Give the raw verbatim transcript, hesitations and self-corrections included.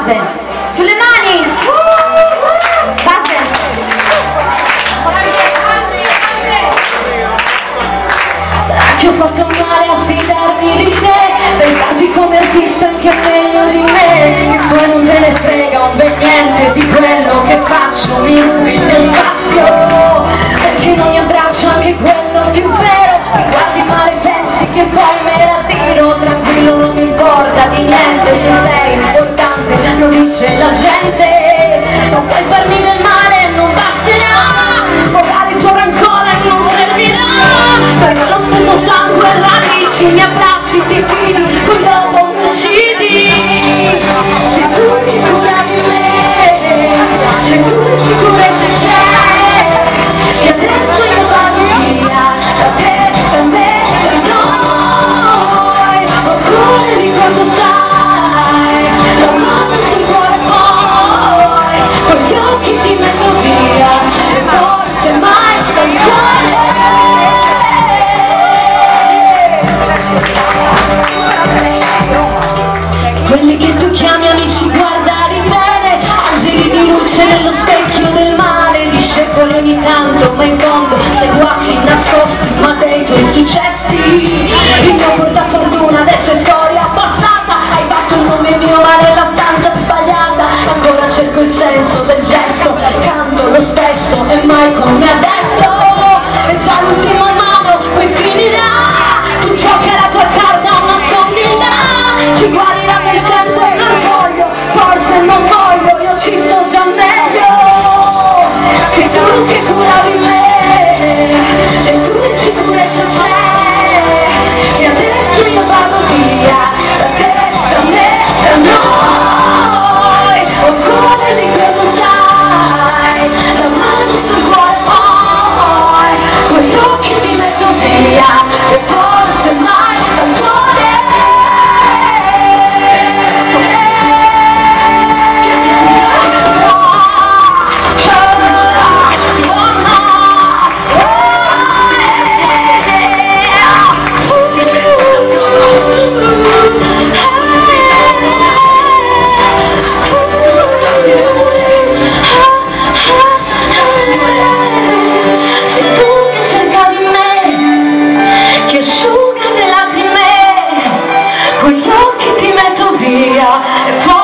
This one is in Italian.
base, sulle mani, base. Sarà che ho fatto male a fidarmi di te, pensarti come artista anche meglio di me, e poi non te ne frega un bel niente di quello che faccio, mi rubi il mio spazio, perché in ogni abbraccio anche quello più vero, mi guardi male e pensi che poi me la tiro, tranquillo non mi importa di niente, se sei importante lo dice la gente, non puoi farmi del male, non basterà, sfogare il tuo rancore non servirà, perché lo stesso sangue e radici, mi abbracci, ti fidi, poi dopo mi uccidi, sei tu che curavi me, le tue sicurezze c'è, che adesso io vado via, da te, da me, da noi, ancora ricordo sai, la mano sul cuore poi, con gli occhi ti metto via, e forse mai ancora. Quelli che tu chiami amici guardali bene, angeli di luce nello specchio del male, discepoli ogni tanto ma in fondo seguaci nascosti ma dei tuoi successi, il mio portafortuna adesso è storia passata, hai fatto il nome mio ma nella stanza sbagliata, ancora cerco il senso del gesto, canto lo stesso e mai come adesso, è già l'ultima mano, poi finirà, tu giochi la tua carta nascondila, ci guarirà nel tempo e l'orgoglio, forse non voglio, io ci sto già meglio, sei tu che curavi me, le tue insicurezze c'è, che adesso io vado via, da te, da me, da noi, ancora ricordo sai, la mano sul cuore poi, con gli occhi ti metto via, e forse mai ancora. Con gli occhi ti metto via e